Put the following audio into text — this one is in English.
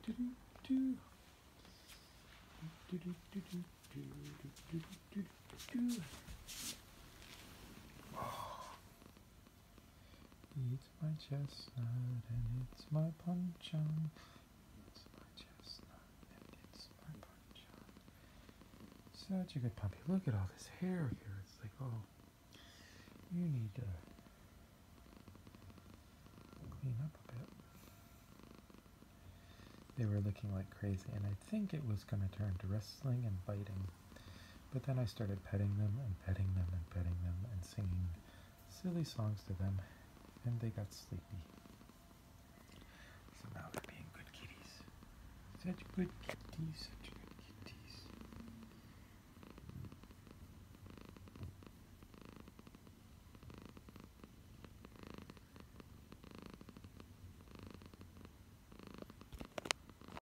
It's my chestnut and it's my puncheon. It's my chestnut and it's my puncheon. Such a good puppy. Look at all this hair here. It's like, oh, you need to clean up a bit. They were looking like crazy, and I think it was going to turn to wrestling and biting. But then I started petting them and petting them and petting them and singing silly songs to them, and they got sleepy. So now they're being good kitties. Such good kitties.